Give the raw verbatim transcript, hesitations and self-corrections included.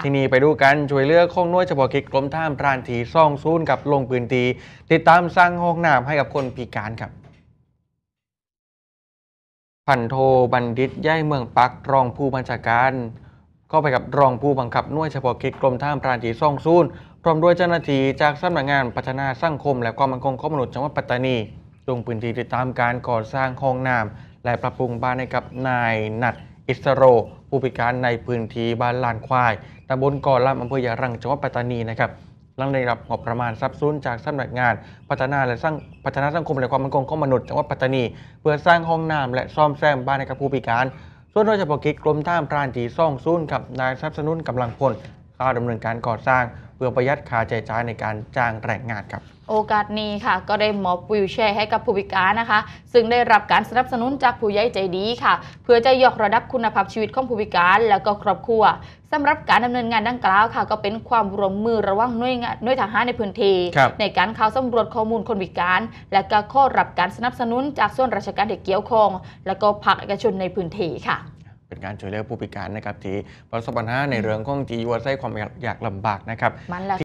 ที่นี่ไปดูกันช่วยเลือกข้องน้วยเฉพาะกิจกรมท่ามพรานถีซ่องซูนกับลงปืนตีติดตามสร้างห้องน้ำให้กับคนพิการครับพันโทบัณฑิตย่ายเมืองปักรองผู้บัญชาการก็ไปกับรองผู้บังคับหน่วยเฉพาะกิจกรมท่ามพรานถีซ่องซูนพร้อมด้วยเจ้าหน้าที่จากสำนักงานพัฒนาสังคมและความมั่นคงของมนุษย์จังหวัดปัตตานีลงพื้นที่ติดตามการก่อสร้างห้องน้ำและปรับปรุงบ้านให้กับนายนัทอิสโรผู้พิการในพื้นที่บ้านลานควายตำบลก่อลำอำเภอยะรังจังหวัดปัตตานีนะครับหลังได้รับงบประมาณทรัพย์สินจากสำนักงานพัฒนาและสร้างพัฒนาสังคมและความมั่นคงของมนุษย์จังหวัดปัตตานีเพื่อสร้างห้องน้ำและซ่อมแซมบ้านให้กับผู้พิการส่วนโดยเฉพาะกิจกรมท่ามพรานที่ซ่องซุนกับนายทรัพย์สนุนกำลังพลเข้าดำเนินการก่อสร้างเพื่อประหยัดค่าใช้จ่ายในการจ้างแรงงานครับโอกาสนี้ค่ะก็ได้มอบวิวแชร์ให้กับผู้พิการนะคะซึ่งได้รับการสนับสนุนจากผู้ใหญ่ใจดีค่ะเพื่อจะยกระดับคุณภาพชีวิตของผู้พิการและก็ครอบครัวสำหรับการดำเนินงานดังกล่าวค่ะก็เป็นความร่วมมือระหว่างหน่วยงานหน่วยทหารในพื้นที่ในการเข้าสำรวจข้อมูลคนพิการและก็ข้อรับการสนับสนุนจากส่วนราชการที่เกี่ยวข้องและก็ภาคเอกชนในพื้นที่ค่ะเป็นการช่วยเหลือผู้พิการนะครับที่ประสบปัญหาในเรื่องของที่อยู่อาศัยความยากลำบากนะครับ